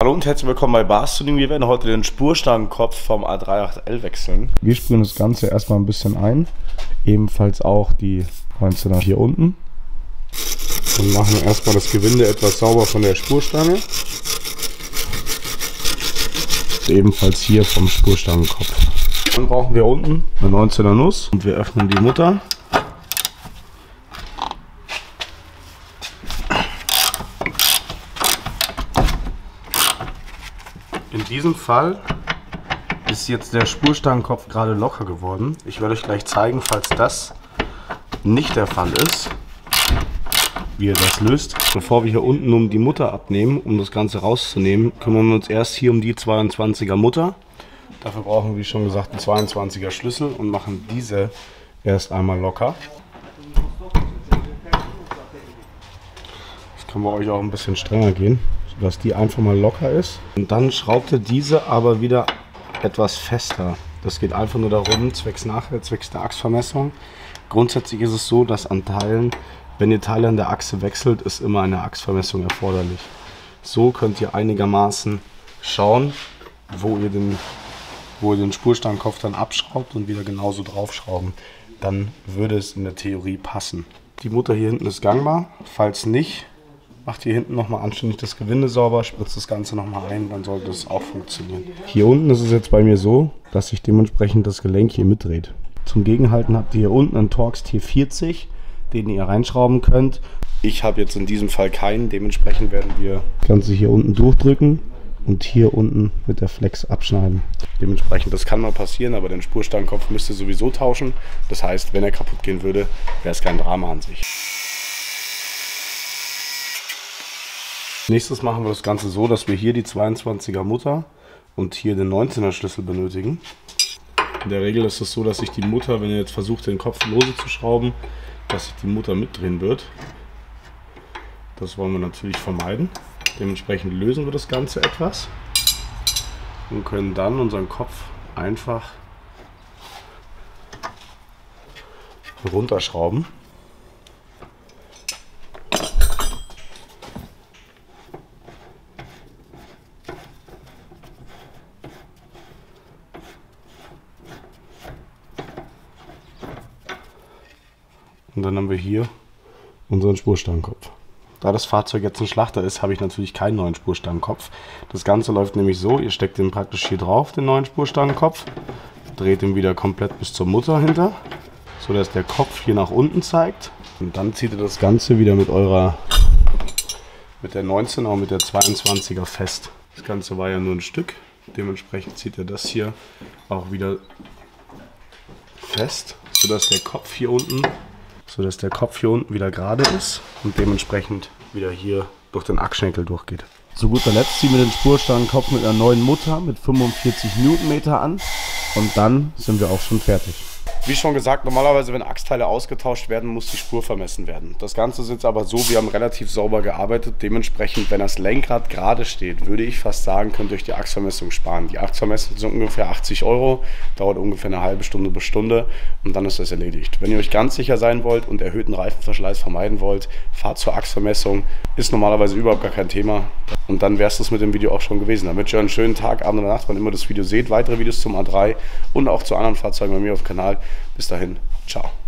Hallo und herzlich willkommen bei Bars Tuning. Wir werden heute den Spurstangenkopf vom A38L wechseln. Wir sprühen das Ganze erstmal ein bisschen ein. Ebenfalls auch die 19er hier unten. Und machen erstmal das Gewinde etwas sauber von der Spurstange. Ebenfalls hier vom Spurstangenkopf. Dann brauchen wir unten eine 19er Nuss und wir öffnen die Mutter. In diesem Fall ist jetzt der Spurstangenkopf gerade locker geworden. Ich werde euch gleich zeigen, falls das nicht der Fall ist, wie ihr das löst. Bevor wir hier unten um die Mutter abnehmen, um das Ganze rauszunehmen, kümmern wir uns erst hier um die 22er Mutter. Dafür brauchen wir, wie schon gesagt, einen 22er Schlüssel und machen diese erst einmal locker. Das kann bei euch auch ein bisschen strenger gehen, sodass die einfach mal locker ist. Und dann schraubt ihr diese aber wieder etwas fester. Das geht einfach nur darum, zwecks der Achsvermessung. Grundsätzlich ist es so, dass an Teilen, wenn ihr Teile an der Achse wechselt, ist immer eine Achsvermessung erforderlich. So könnt ihr einigermaßen schauen, wo ihr den Spurstangenkopf dann abschraubt und wieder genauso draufschrauben. Dann würde es in der Theorie passen. Die Mutter hier hinten ist gangbar. Falls nicht, macht hier hinten nochmal anständig das Gewinde sauber, spritzt das Ganze nochmal ein, dann sollte es auch funktionieren. Hier unten ist es jetzt bei mir so, dass sich dementsprechend das Gelenk hier mitdreht. Zum Gegenhalten habt ihr hier unten einen Torx T40, den ihr reinschrauben könnt. Ich habe jetzt in diesem Fall keinen, dementsprechend werden wir das Ganze hier unten durchdrücken und hier unten mit der Flex abschneiden. Dementsprechend, das kann mal passieren, aber den Spurstangenkopf müsst ihr sowieso tauschen. Das heißt, wenn er kaputt gehen würde, wäre es kein Drama an sich. Nächstes machen wir das Ganze so, dass wir hier die 22er Mutter und hier den 19er Schlüssel benötigen. In der Regel ist es so, dass sich die Mutter, wenn ihr jetzt versucht, den Kopf lose zu schrauben, dass sich die Mutter mitdrehen wird. Das wollen wir natürlich vermeiden. Dementsprechend lösen wir das Ganze etwas und können dann unseren Kopf einfach runterschrauben. Und dann haben wir hier unseren Spurstangenkopf. Da das Fahrzeug jetzt ein Schlachter ist, habe ich natürlich keinen neuen Spurstangenkopf. Das Ganze läuft nämlich so, ihr steckt den praktisch hier drauf, den neuen Spurstangenkopf, dreht ihn wieder komplett bis zur Mutter hinter, sodass der Kopf hier nach unten zeigt. Und dann zieht ihr das Ganze wieder mit der 19er und mit der 22er fest. Das Ganze war ja nur ein Stück, dementsprechend zieht ihr das hier auch wieder fest, sodass der Kopf hier unten wieder gerade ist und dementsprechend wieder hier durch den Achsschenkel durchgeht. Zu guter Letzt ziehen wir den Spurstangenkopf mit einer neuen Mutter mit 45 Newtonmeter an und dann sind wir auch schon fertig. Wie schon gesagt, normalerweise, wenn Achsteile ausgetauscht werden, muss die Spur vermessen werden. Das Ganze ist jetzt aber so, wir haben relativ sauber gearbeitet. Dementsprechend, wenn das Lenkrad gerade steht, würde ich fast sagen, könnt ihr euch die Achsvermessung sparen. Die Achsvermessung sind ungefähr 80 €, dauert ungefähr eine halbe Stunde bis Stunde und dann ist das erledigt. Wenn ihr euch ganz sicher sein wollt und erhöhten Reifenverschleiß vermeiden wollt, fahrt zur Achsvermessung. Ist normalerweise überhaupt gar kein Thema. Und dann wäre es das mit dem Video auch schon gewesen. Damit ihr einen schönen Tag, Abend oder Nacht, wann immer das Video seht. Weitere Videos zum A3 und auch zu anderen Fahrzeugen bei mir auf dem Kanal. Bis dahin, ciao.